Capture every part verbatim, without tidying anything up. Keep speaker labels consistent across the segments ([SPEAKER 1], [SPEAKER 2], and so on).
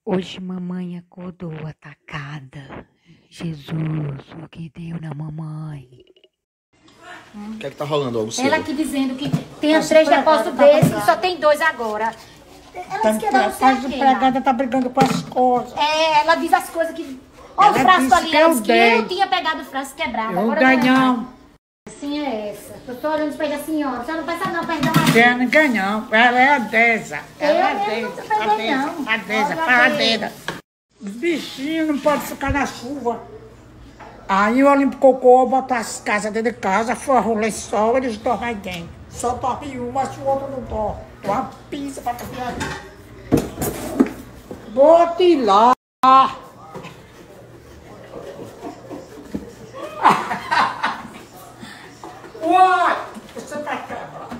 [SPEAKER 1] Hoje mamãe acordou atacada. Jesus, o que deu na mamãe?
[SPEAKER 2] O que é que tá rolando, Augusto?
[SPEAKER 3] Ela aqui dizendo que tem os três depósitos desses e só tem dois agora. Ela disse que não sei
[SPEAKER 4] A
[SPEAKER 3] o quê,
[SPEAKER 4] empregada tá brigando com as coisas.
[SPEAKER 3] É, ela diz as coisas que... Olha o
[SPEAKER 4] Ela
[SPEAKER 3] frasco
[SPEAKER 4] disse
[SPEAKER 3] ali,
[SPEAKER 4] que
[SPEAKER 3] ela
[SPEAKER 4] eu
[SPEAKER 3] disse que
[SPEAKER 4] dei.
[SPEAKER 3] eu tinha pegado o frasco quebrado.
[SPEAKER 4] Eu
[SPEAKER 3] agora
[SPEAKER 4] dei
[SPEAKER 3] não é
[SPEAKER 4] não.
[SPEAKER 3] mais. Assim é essa. Eu tô olhando para a senhora. A senhora não pensa não, perdão aqui.
[SPEAKER 4] Quer ninguém não. Ela é a Deza. Ela é a
[SPEAKER 3] Eu mesmo
[SPEAKER 4] Deza.
[SPEAKER 3] não
[SPEAKER 4] A
[SPEAKER 3] peguei,
[SPEAKER 4] Deza.
[SPEAKER 3] não.
[SPEAKER 4] A Deza.
[SPEAKER 3] Olha a
[SPEAKER 4] Paradeira. Os bichinhos não podem ficar na chuva. Aí eu limpo cocô, boto as casas dentro de casa, forro o lençol, eles dormem aí dentro. Só dorme uma, mas o outro não dorme. Dou uma pizza pra dormir aí. Bote lá. Uai! Você tá quebrando.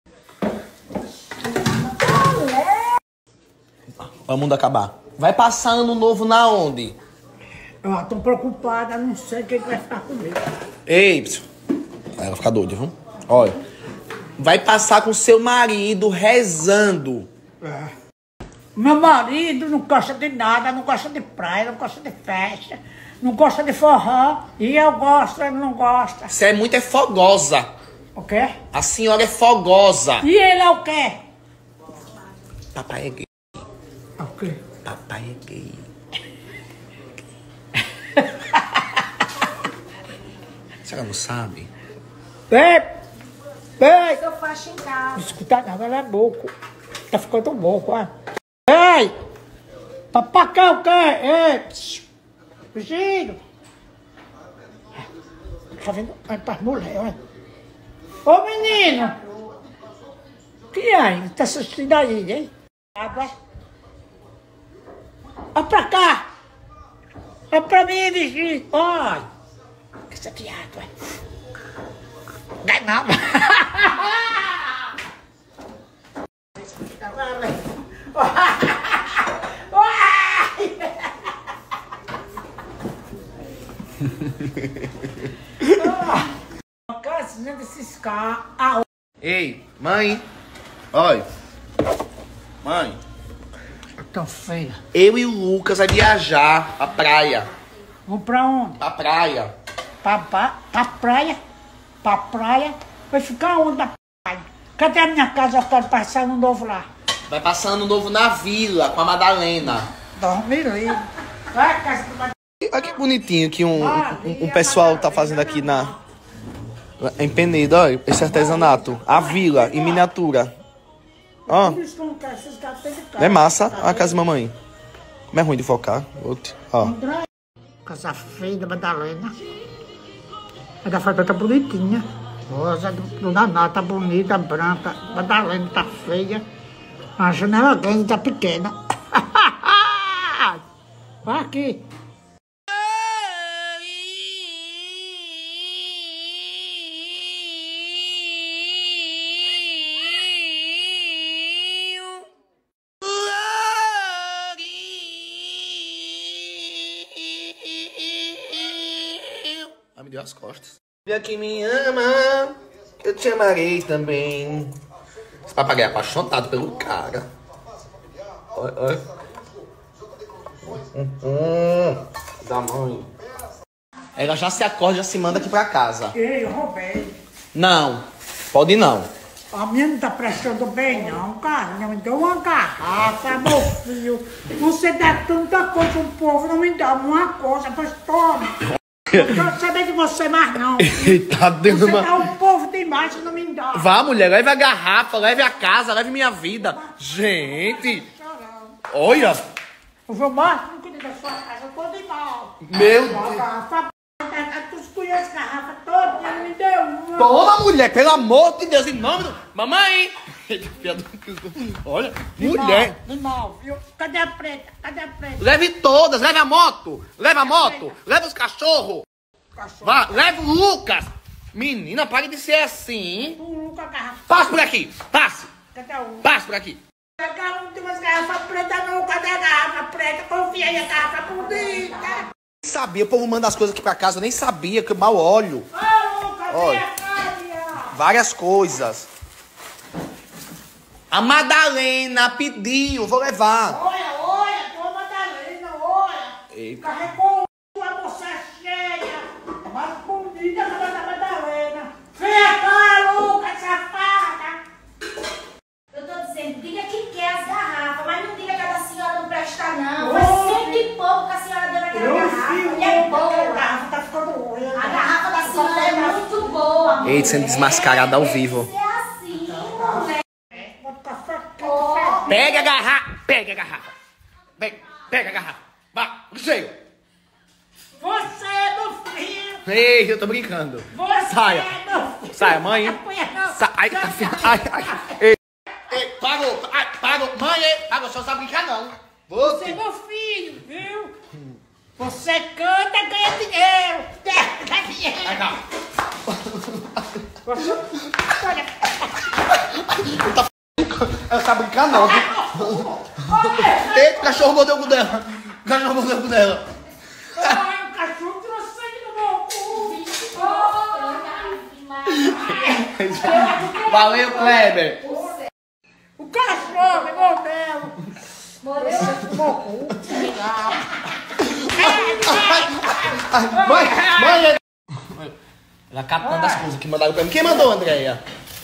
[SPEAKER 2] Vai o mundo acabar. Vai passar ano novo na onde?
[SPEAKER 4] Eu tô preocupada, não sei o que que vai ficar comigo.
[SPEAKER 2] Ei, psiu. Aí ela fica doida, viu? Olha. Vai passar com seu marido rezando.
[SPEAKER 4] É. Meu marido não gosta de nada, não gosta de praia, não gosta de festa, não gosta de forró. E eu gosto, ele não gosta.
[SPEAKER 2] Você é muito é fogosa.
[SPEAKER 4] O quê?
[SPEAKER 2] A senhora é fogosa.
[SPEAKER 4] E ele é o quê?
[SPEAKER 2] Papai é gay.
[SPEAKER 4] O quê?
[SPEAKER 2] Papai é gay. Você não sabe?
[SPEAKER 4] Ei! Ei!
[SPEAKER 3] Eu faço em casa.
[SPEAKER 4] Não escuta nada, ela é louco. Tá ficando louco, ó. Ei! Papacá o quê? Ei! Vizinho! Tá vendo? Olha pras mulheres, olha. Ô menino! O que é? Tá assistindo aí, hein? Água. Olha pra cá! Olha pra mim, vizinho! Olha! Essa piada, olha. Ganhava! A casinha desses carros.
[SPEAKER 2] Ei, mãe. Olha. Mãe.
[SPEAKER 4] Tão feia.
[SPEAKER 2] Eu e o Lucas vai viajar pra praia.
[SPEAKER 4] Vamos pra onde?
[SPEAKER 2] Pra praia.
[SPEAKER 4] Pra, pra, pra praia? Pra praia? Vai ficar onde a praia? Cadê a minha casa? Eu quero passar no novo lá.
[SPEAKER 2] Vai passar ano novo na vila com a Madalena.
[SPEAKER 4] Dorme livre. Vai, casa do Madalena.
[SPEAKER 2] Olha que bonitinho que um, um, um pessoal tá fazendo aqui na... Em Penedo, olha, esse artesanato. A vila, em miniatura. Ó, é massa a casa da mamãe. Como é ruim de focar. Outro, ó.
[SPEAKER 4] Casa feia da Madalena. A da Fábio tá bonitinha. Rosa do, do Naná tá bonita, branca. Madalena tá feia. A janela grande tá pequena. Vai aqui.
[SPEAKER 2] Ai, me deu as costas. Filha que me ama, eu te amarei também. Esse papagaio é apaixonado pelo cara. Olha, olha. Hum, hum, da mãe. Ela já se acorda, já se manda aqui pra casa.
[SPEAKER 4] Ei, eu roubei.
[SPEAKER 2] Não, pode não.
[SPEAKER 4] A minha não tá prestando bem, não, cara. Não me deu uma garrafa, meu filho. Você dá tanta coisa pro povo, não me dá uma coisa, pois toma. Não quero saber de você mais, não.
[SPEAKER 2] Tá dando
[SPEAKER 4] Você
[SPEAKER 2] uma...
[SPEAKER 4] dá um povo demais e não me dá.
[SPEAKER 2] Vá, mulher, leve a garrafa, leve a casa, leve minha vida. Gente, olha.
[SPEAKER 4] Eu vou mais, não cuida da sua casa, eu tô de mal.
[SPEAKER 2] Meu
[SPEAKER 4] A
[SPEAKER 2] Deus.
[SPEAKER 4] garrafa, tu escolheu as garrafas todas e não me deu uma.
[SPEAKER 2] Toma, mulher, pelo amor de Deus, em nome do... Mamãe! Olha, mulher.
[SPEAKER 4] De mal, viu? Cadê a preta? Cadê a preta?
[SPEAKER 2] Leve todas, leve a moto, leve a moto, leve os cachorros.
[SPEAKER 4] Cachorro.
[SPEAKER 2] Vá, leve o Lucas. Menina, pare de ser assim.
[SPEAKER 4] Tu nunca a garrafa.
[SPEAKER 2] Passe por aqui, passe,
[SPEAKER 4] Cadê o...
[SPEAKER 2] passe por aqui.
[SPEAKER 4] Cara, não tem umas garrafas pretas não. Cadê a garrafa preta? Confia aí, a garrafa bonita.
[SPEAKER 2] Nem sabia, o povo manda as coisas aqui pra casa, eu nem sabia, que eu mal olho.
[SPEAKER 4] Ô, Lucas,
[SPEAKER 2] Olha.
[SPEAKER 4] vem cá,
[SPEAKER 2] Várias coisas. A Madalena pediu, vou levar.
[SPEAKER 4] olha, olha, toma
[SPEAKER 2] Eita.
[SPEAKER 4] Carregou uma bolsa cheia. Mais bonita que a da Madalena. Venha cá, Lucas, safada.
[SPEAKER 3] Eu tô dizendo, diga que quer as garrafas, mas não diga que a da senhora não presta, não. Foi cento e pouco que a senhora deu naquela garrafa. E é boa.
[SPEAKER 4] A garrafa tá ficando ruim.
[SPEAKER 3] A garrafa da senhora é muito boa.
[SPEAKER 2] Eita, sendo desmascarada ao vivo.
[SPEAKER 3] É assim, mulher.
[SPEAKER 2] Pega a garrafa! Pega a garrafa! Pega, pega a garrafa! Vá, cheio!
[SPEAKER 4] Você é meu filho.
[SPEAKER 2] Ei, eu tô brincando.
[SPEAKER 4] Você
[SPEAKER 2] Saia!
[SPEAKER 4] é meu filho.
[SPEAKER 2] Saia, mãe! Sa ai, tá fi- ai, ai, ei, ei, parou! Ai, parou! Mãe, ei, parou, só sabe brincar não!
[SPEAKER 4] Você é
[SPEAKER 2] Você!
[SPEAKER 4] meu filho, viu? Você canta, ganha dinheiro. Ganha dinheiro.
[SPEAKER 2] Ai, cá!
[SPEAKER 4] Você... Olha.
[SPEAKER 2] Ela sabe brincar não! viu? Eita, o cachorro mordeu o cu dela! O cachorro mordeu o cu dela!
[SPEAKER 4] Ai, o cachorro tirou sangue do meu cu.
[SPEAKER 2] Valeu, Kleber!
[SPEAKER 4] O cachorro me mordeu.
[SPEAKER 3] Morreu.
[SPEAKER 2] Mãe, mãe! Ela captando as coisas que mandaram pra mim. Quem mandou, Andréia?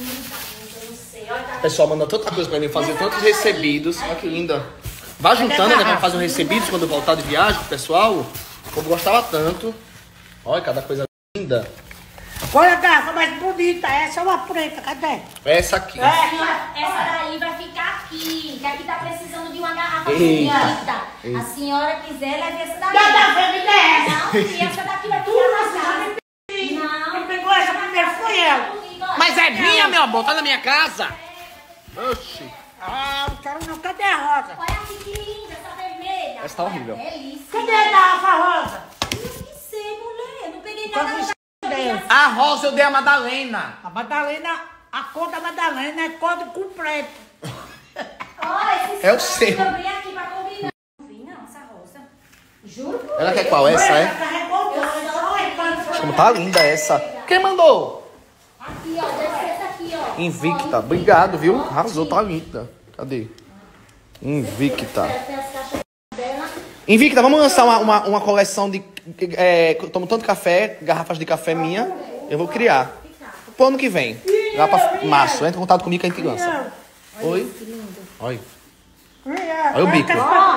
[SPEAKER 2] O pessoal manda tanta coisa pra mim fazer, tantos recebidos. Olha que linda. Vai juntando, né? Pra fazer um recebidos quando eu voltar de viagem com o pessoal. O povo gostava tanto. Olha cada coisa linda.
[SPEAKER 4] Olha a garrafa mais bonita. Essa é uma preta. Cadê?
[SPEAKER 2] Essa aqui.
[SPEAKER 3] Essa daí vai ficar aqui, que aqui tá precisando de uma garrafa
[SPEAKER 2] Eita.
[SPEAKER 3] bonita. A senhora quiser, leve essa daí.
[SPEAKER 4] Nada a ver, dessa.
[SPEAKER 3] Não, filha, essa daqui vai ficar na casa.
[SPEAKER 4] Quem
[SPEAKER 3] Não.
[SPEAKER 4] pegou essa primeiro foi eu.
[SPEAKER 2] Mas é minha, meu amor. Tá na minha casa. Oxi.
[SPEAKER 4] Ah, não quero não. Cadê a rosa?
[SPEAKER 3] Olha aqui que linda, essa vermelha.
[SPEAKER 2] Essa tá horrível.
[SPEAKER 3] Delícia.
[SPEAKER 4] Cadê a garrafa rosa?
[SPEAKER 3] Eu não sei, mulher. Eu não peguei
[SPEAKER 4] Então,
[SPEAKER 3] nada.
[SPEAKER 4] isso é.
[SPEAKER 2] A rosa eu dei a Madalena.
[SPEAKER 4] A Madalena, a cor da Madalena é cor de com preto.
[SPEAKER 3] Olha, esse
[SPEAKER 2] É o seu.
[SPEAKER 3] também aqui pra combinar. Não vi não, essa rosa. Juro por
[SPEAKER 2] Ela quer
[SPEAKER 3] Deus.
[SPEAKER 2] qual? Essa é?
[SPEAKER 4] Carregou dois. Olha,
[SPEAKER 2] Como tá linda essa. Quem mandou?
[SPEAKER 3] Aqui, ó. Deve ser essa aqui, ó.
[SPEAKER 2] Invicta. Obrigado, viu? Arrasou, tá linda. Cadê? Invicta.
[SPEAKER 3] Tem as caixas dela.
[SPEAKER 2] Invicta, vamos lançar uma, uma, uma coleção de... É, tomo tanto café, garrafas de café minha. Eu vou criar. Pro ano que vem. Lá pra março. Entra em contato comigo que a gente lança. Oi? Olha. Olha o bico.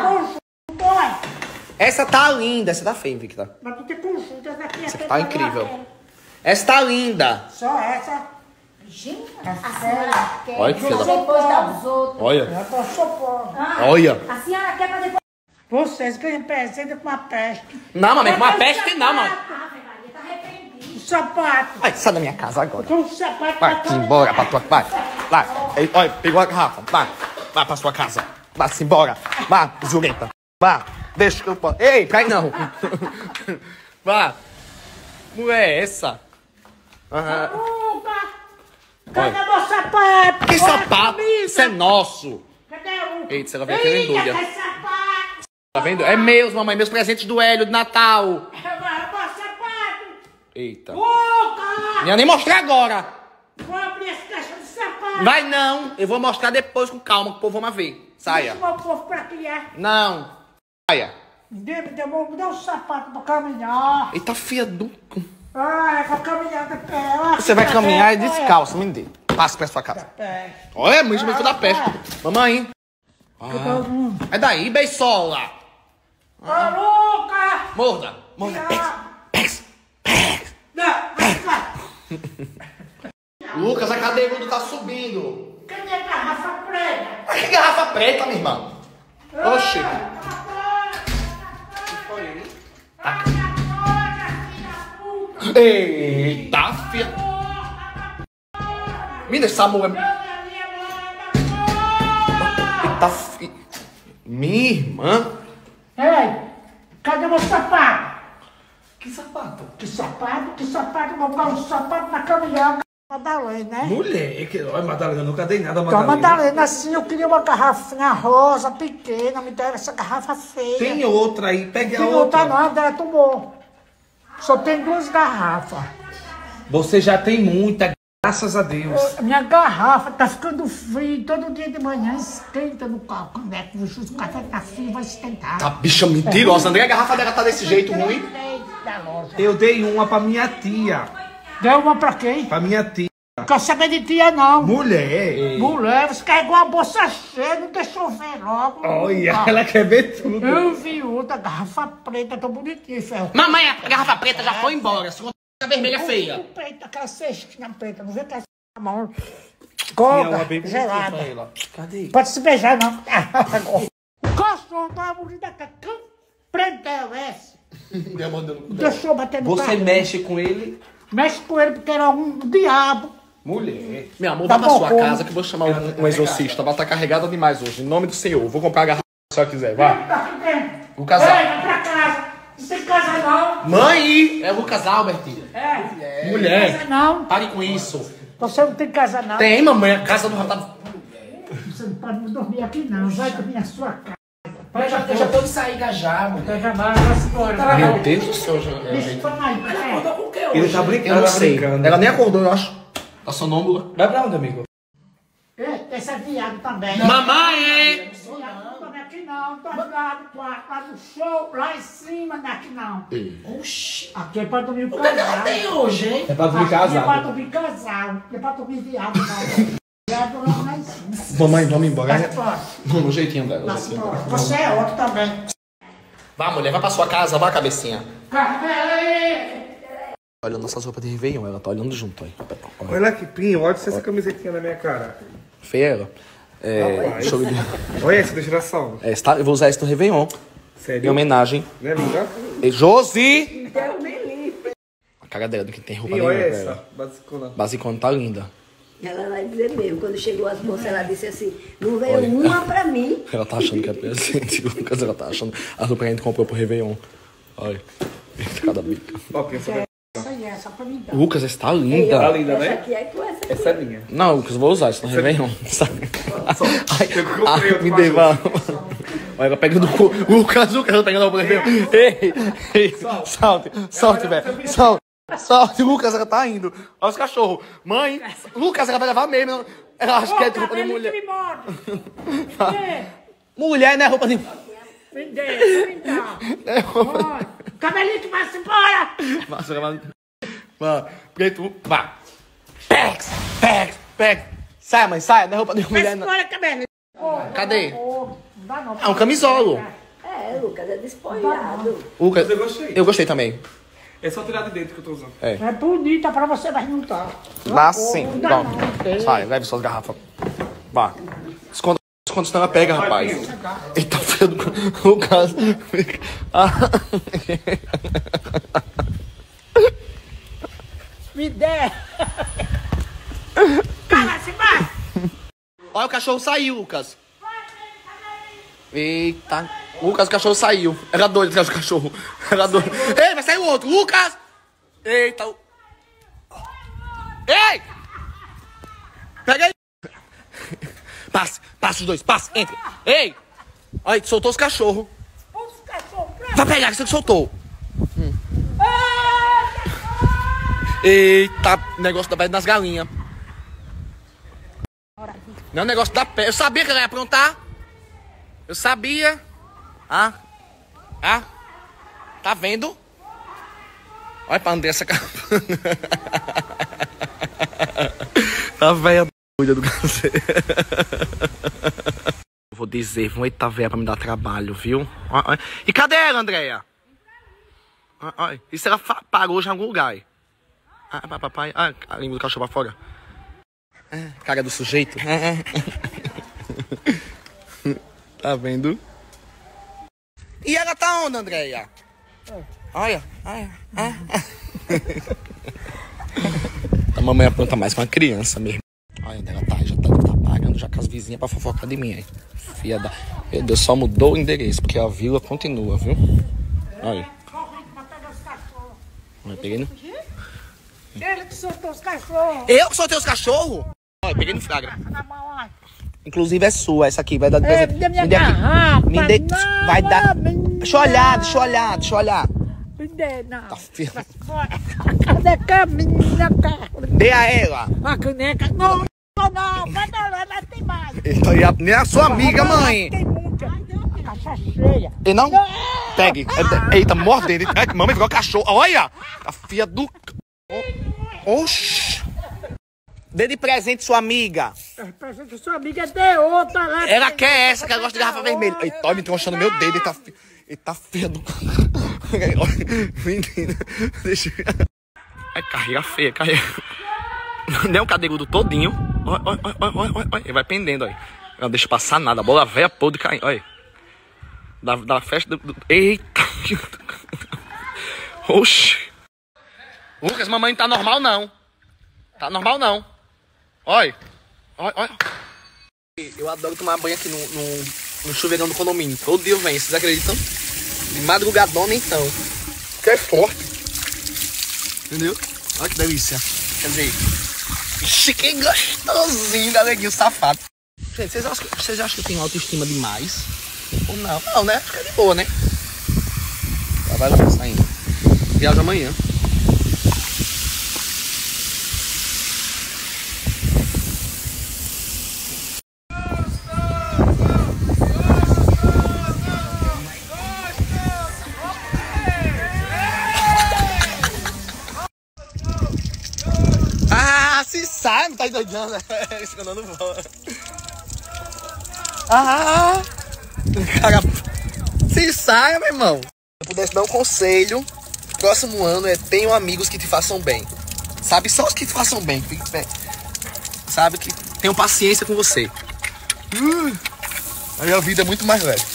[SPEAKER 2] Essa tá linda. Essa tá feia, Invicta.
[SPEAKER 4] Mas tu tem conjunto, essa aqui.
[SPEAKER 2] Essa aqui tá incrível. Essa tá linda.
[SPEAKER 4] Só essa.
[SPEAKER 3] Gente, a senhora quer
[SPEAKER 2] Olha que filha da-
[SPEAKER 3] depois dar os outros.
[SPEAKER 2] Olha.
[SPEAKER 4] Eu tô sopando.
[SPEAKER 2] Olha.
[SPEAKER 3] A senhora quer pra depois...
[SPEAKER 4] Vocês ganham presente com uma peste.
[SPEAKER 2] Não, mamãe, com uma peste não, mano.
[SPEAKER 3] Ave Maria, tá arrependido.
[SPEAKER 4] Um sapato.
[SPEAKER 2] Vai, sai da minha casa agora.
[SPEAKER 4] Com um sapato.
[SPEAKER 2] Vai,
[SPEAKER 4] pra
[SPEAKER 2] embora pra tua... Vai, vai. Ei, olha, pegou a garrafa. Vai, vai pra sua casa. Vai-se embora. Vai, jureta. Vai, deixa que eu... Ei, cai não. Vai. Mulher, essa. Aham.
[SPEAKER 4] Luca! Cadê meu sapato?
[SPEAKER 2] Que
[SPEAKER 4] Olha
[SPEAKER 2] sapato?
[SPEAKER 4] comigo.
[SPEAKER 2] Isso é nosso.
[SPEAKER 4] Cadê o...
[SPEAKER 2] Eita, você vai ver aquele
[SPEAKER 4] Eita,
[SPEAKER 2] endulha.
[SPEAKER 4] que sapato!
[SPEAKER 2] Tá vendo? É meus, mamãe. Meus presentes do Hélio, de Natal.
[SPEAKER 4] Meu sapato!
[SPEAKER 2] Eita.
[SPEAKER 4] Luca!
[SPEAKER 2] Não ia nem mostrar agora.
[SPEAKER 4] Vou abrir essa caixa de sapato.
[SPEAKER 2] Vai não. Eu vou mostrar depois com calma, que o povo vai ver. Saia.
[SPEAKER 4] Deixa o meu povo pra criar.
[SPEAKER 2] Não. Saia.
[SPEAKER 4] Me dê, me dê, me dê um sapato pra caminhar.
[SPEAKER 2] Eita, filha do...
[SPEAKER 4] Ai, pra caminhar de pé. Ai,
[SPEAKER 2] Você vai
[SPEAKER 4] que
[SPEAKER 2] caminhar e
[SPEAKER 4] pé.
[SPEAKER 2] descalço, me dê. Passa pra sua casa.
[SPEAKER 4] É.
[SPEAKER 2] Olha, mesmo meio da peste. Mamãe. Ah.
[SPEAKER 4] Hum.
[SPEAKER 2] É daí, beisola.
[SPEAKER 4] Ô, Luca!
[SPEAKER 2] Morda. Morda. Pega. Pega.
[SPEAKER 4] Não, vai, vai.
[SPEAKER 2] Lucas, a cadeirudo tá subindo.
[SPEAKER 4] Cadê a garrafa preta?
[SPEAKER 2] Ah, que garrafa preta, minha irmã. Oxi. Eita, filha. Me deixa essa mulher. Eita, filha. Minha irmã.
[SPEAKER 4] Ei, cadê meu sapato?
[SPEAKER 2] Que sapato?
[SPEAKER 4] Que sapato? Que sapato? Vou botar um sapato na caminhão. Madalena, né?
[SPEAKER 5] Mulher, que... olha, Madalena, eu nunca dei nada a
[SPEAKER 4] Então,
[SPEAKER 5] Madalena.
[SPEAKER 4] Madalena, assim, eu queria uma garrafinha rosa, pequena, me deram essa garrafa feia.
[SPEAKER 5] Tem outra aí, pegue a
[SPEAKER 4] Tem
[SPEAKER 5] outra.
[SPEAKER 4] outra não, a dela tomou. Só tem duas garrafas.
[SPEAKER 5] Você já tem muita, Graças a Deus.
[SPEAKER 4] Ô, minha garrafa tá ficando fria. Todo dia de manhã esquenta no carro. Quando é que o café tá frio, vai esquentar.
[SPEAKER 2] Tá, bicha mentirosa. André, a garrafa dela tá desse jeito ruim.
[SPEAKER 5] Eu dei uma pra minha tia.
[SPEAKER 4] Deu uma pra quem?
[SPEAKER 5] Pra minha tia.
[SPEAKER 4] Não quero saber de tia, não.
[SPEAKER 5] Mulher.
[SPEAKER 4] Mulher, você carregou a bolsa cheia, não deixou ver logo.
[SPEAKER 5] Olha,
[SPEAKER 4] Ah,
[SPEAKER 5] ela quer ver tudo.
[SPEAKER 4] eu vi outra garrafa preta, tão bonitinha, ferro.
[SPEAKER 2] Mamãe, a garrafa preta já foi embora. A vermelha feia.
[SPEAKER 4] Preta, aquela cestinha preta, não vê aquela na mão.
[SPEAKER 5] Tinha
[SPEAKER 4] Coca,
[SPEAKER 5] uma bem bonita
[SPEAKER 4] gelada.
[SPEAKER 5] pra ela. Cadê?
[SPEAKER 4] Pode se beijar, não. O cachorro tava bonito da cacã. Prendeu esse. Deixou bater no
[SPEAKER 5] Você
[SPEAKER 4] carro.
[SPEAKER 5] mexe com ele?
[SPEAKER 4] Mexe com ele porque era um diabo.
[SPEAKER 5] Mulher.
[SPEAKER 2] Meu amor,
[SPEAKER 4] Tá
[SPEAKER 2] vá pra
[SPEAKER 4] bom,
[SPEAKER 2] sua
[SPEAKER 4] como?
[SPEAKER 2] casa que eu vou chamar um, um exorcista. Ela tá carregada demais hoje. Em nome do Senhor. Vou comprar a garrafa se a senhora quiser. Vá.
[SPEAKER 4] Tá aqui dentro.
[SPEAKER 2] O casal.
[SPEAKER 4] Ei, vai pra casa. Não tem casa, não.
[SPEAKER 2] Mãe! É Lucas Albert.
[SPEAKER 4] É.
[SPEAKER 2] Mulher.
[SPEAKER 4] Não tem casa, não.
[SPEAKER 2] Pare com isso.
[SPEAKER 4] Você não tem casa, não.
[SPEAKER 2] Tem, mamãe. A casa do rapaz.
[SPEAKER 4] Você não pode dormir aqui, não. Vai dormir na sua casa.
[SPEAKER 6] Eu já, eu já tô de saída já, mulher.
[SPEAKER 4] Pega mais, vai embora.
[SPEAKER 2] Meu Deus do céu, já.
[SPEAKER 4] Deixa pra aí, peraí.
[SPEAKER 6] Com o que
[SPEAKER 5] Ele
[SPEAKER 6] hoje?
[SPEAKER 5] tá brincando.
[SPEAKER 2] Eu não
[SPEAKER 5] tá
[SPEAKER 2] sei.
[SPEAKER 5] brincando.
[SPEAKER 2] Ela nem acordou, eu acho. Tá sonâmbula.
[SPEAKER 5] Vai pra onde, amigo?
[SPEAKER 4] Esse é viado também.
[SPEAKER 2] Mamãe!
[SPEAKER 4] Viado não também aqui não. Tô lá no quarto, lá no show, lá em cima, não é aqui não.
[SPEAKER 6] Oxi.
[SPEAKER 4] Aqui é pra dormir com
[SPEAKER 6] O que ela
[SPEAKER 4] casal.
[SPEAKER 6] tem hoje, hein?
[SPEAKER 5] É pra dormir
[SPEAKER 4] Aqui é pra
[SPEAKER 5] casado.
[SPEAKER 4] dormir casal. Aqui é pra dormir viado, não. Viado lá, lá em cima.
[SPEAKER 2] Mamãe, vamos embora.
[SPEAKER 4] Vai embora.
[SPEAKER 2] Não, no jeitinho dela.
[SPEAKER 4] Vai
[SPEAKER 2] no jeitinho
[SPEAKER 4] embora.
[SPEAKER 2] dela.
[SPEAKER 4] Você é outro também.
[SPEAKER 2] Vá, mulher, vai pra sua casa, vá, cabecinha.
[SPEAKER 4] Carrega.
[SPEAKER 2] Olha nossas roupas de Réveillon, ela tá olhando junto aí. Olha.
[SPEAKER 5] Olha que pinho, olha essa camisetinha na minha cara.
[SPEAKER 2] Feia ela. É, deixa eu ver.
[SPEAKER 5] Olha essa da geração.
[SPEAKER 2] É, está, eu vou usar isso no Réveillon. Em
[SPEAKER 5] Sério?
[SPEAKER 2] homenagem.
[SPEAKER 5] Né, linda?
[SPEAKER 2] E Josi! A cara dela do que tem roupa
[SPEAKER 5] E
[SPEAKER 2] nenhuma
[SPEAKER 5] olha
[SPEAKER 2] pra
[SPEAKER 5] essa,
[SPEAKER 2] ela.
[SPEAKER 5] basicona.
[SPEAKER 2] Basicona tá linda.
[SPEAKER 7] Ela vai dizer mesmo, quando chegou as moças, ela disse assim, não veio uma pra mim.
[SPEAKER 2] Ela tá achando que é presente, Lucas. Ela tá achando. A roupa que a gente comprou pro Réveillon. Olha. Cada bica.
[SPEAKER 5] Ó, pensa pra...
[SPEAKER 4] Essa aí é só pra me dar.
[SPEAKER 2] Lucas, essa tá
[SPEAKER 5] Tá
[SPEAKER 2] linda.
[SPEAKER 5] linda,
[SPEAKER 7] Essa
[SPEAKER 5] né?
[SPEAKER 7] aqui é com essa aqui.
[SPEAKER 5] Essa é minha.
[SPEAKER 2] Não, Lucas, eu vou usar isso no Réveillon. Sabe? Ai,
[SPEAKER 5] Eu comprei
[SPEAKER 2] ai,
[SPEAKER 5] outro
[SPEAKER 2] me
[SPEAKER 5] pra
[SPEAKER 2] deva. Olha, ela pegando o cu. Lucas, Lucas, ela pegando a roupa do Réveillon. Ei, ei, salte, salte, velho. Salte, salte, Lucas, ela tá indo. Olha os cachorros. Mãe, Lucas, ela vai levar mesmo. Ela acha que é de roupa de mulher. Mulher, né? Roupa de.
[SPEAKER 4] Me deixa, me dá.
[SPEAKER 2] É roupa.
[SPEAKER 4] Olha, cabelinho que vai-se embora.
[SPEAKER 2] Massa, vai. Vai. Preto, vai. Pex, pex, pex. Sai, mãe, sai. Não é roupa de mulher,
[SPEAKER 4] Vai-se
[SPEAKER 2] não.
[SPEAKER 4] embora, cabelinho.
[SPEAKER 2] Cadê?
[SPEAKER 4] Não dá não.
[SPEAKER 2] É um camisolo.
[SPEAKER 7] É, Lucas, é despojado.
[SPEAKER 2] Lucas,
[SPEAKER 5] Eu gostei.
[SPEAKER 2] eu gostei também.
[SPEAKER 5] É só tirar de dentro que eu tô usando.
[SPEAKER 2] É.
[SPEAKER 4] É bonita pra você, mas não tá.
[SPEAKER 2] Lá sim.
[SPEAKER 4] Não dá
[SPEAKER 2] Bom,
[SPEAKER 4] não.
[SPEAKER 2] sai, leve suas garrafas. Vá. Esconda, esconda, senão ela pega, rapaz. Eita, filho do Lucas. Ah.
[SPEAKER 4] Me der. Cala-se, vai.
[SPEAKER 2] Olha, o cachorro saiu, Lucas. Eita. Lucas, o cachorro saiu. Era doido atrás do cachorro. Era doido. Ei, vai sair o outro. Lucas! Eita. o- Ei! Pega aí. Passe, passe os dois, passe, entre. Ei! Olha, soltou os cachorros.
[SPEAKER 4] Os cachorros pra
[SPEAKER 2] Vai pegar, que você que soltou. Hum. Eita, negócio da velha das galinhas. Não é o negócio da pé. Eu sabia que ela ia aprontar. Eu sabia. Ah? Ah? Tá vendo? Olha pra Andressa. A velha doida do cacete. Eu vou dizer, vão eita velha pra me dar trabalho, viu? Ó, ó. E cadê ela, Andréia? Ó, ó. E se ela fa- parou já em algum lugar? Ah, papai. Ah, a língua do cachorro pra fora. Ah, cara do sujeito. Tá vendo? E ela tá onde, Andréia? Olha, olha. Ah. A mamãe apronta mais com uma criança mesmo. Olha onde ela tá, já tá, tá pagando já com as vizinhas pra fofocar de mim aí. Filha da... Meu Deus, só mudou o endereço, porque a vila continua, viu? Olha. Olha, peguei no...
[SPEAKER 4] ele que soltou os cachorros.
[SPEAKER 2] Eu que soltei os cachorros? Olha, peguei no flagra.
[SPEAKER 4] Na mão, olha.
[SPEAKER 2] Inclusive é sua, essa aqui vai dar de
[SPEAKER 4] É,
[SPEAKER 2] presente.
[SPEAKER 4] me dê minha
[SPEAKER 2] Me dê aqui.
[SPEAKER 4] garrafa,
[SPEAKER 2] Me dê...
[SPEAKER 4] não,
[SPEAKER 2] Vai dar...
[SPEAKER 4] não,
[SPEAKER 2] Deixa eu olhar, deixa eu olhar, deixa eu olhar.
[SPEAKER 4] Me dê, não.
[SPEAKER 2] Tá, filha.
[SPEAKER 4] Caneca minha, cara.
[SPEAKER 2] Dê a ela.
[SPEAKER 4] A caneca. Não, não, não. Vai dar lá, tem mais.
[SPEAKER 2] Então, e a- nem a sua amiga, mãe.
[SPEAKER 4] Tem muita. A caixa cheia.
[SPEAKER 2] E não? Pegue. Eita, mordendo. Ai, mamãe virou cachorro. Olha! A filha do... Oxi. Dê de presente sua amiga.
[SPEAKER 4] Pensa que sua amiga é de outra lá.
[SPEAKER 2] Ela quer essa, que ela gosta de garrafa vermelha. Ai, tô me tronchando meu dedo. Ele tá, fi- ele tá feio do... Menina, deixa eu... Ai, carrega feia, carrega. Deu um cadeirudo todinho. Olha, olha, olha, olha, olha, olha. Ele vai pendendo, olha. Não deixa passar nada. A bola velha podre caindo, olha. Da, da festa do... do... Eita. Oxi. Lucas, mamãe não tá normal, não. Tá normal, não. Olha. Olha, olha. Eu adoro tomar banho aqui no, no, no chuveirão do condomínio. Todo dia eu venho, vocês acreditam? De madrugadona, então. Que é forte. Entendeu? Olha que delícia. Quer dizer... Ixi, que gostosinho da neguinho safado. Gente, vocês acham, que, vocês acham que eu tenho autoestima demais? Ou não? Não, né? Acho que é de boa, né? Já vai lá saindo. Viaja amanhã. Ah, se sai, não tá doidando. Escondendo bola. Ah, cara, se saia, meu irmão. Se eu pudesse dar um conselho, próximo ano é: tenham amigos que te façam bem. Sabe, só os que te façam bem. Fique bem. Sabe, que tenham paciência com você. Uh, aí a vida é muito mais leve.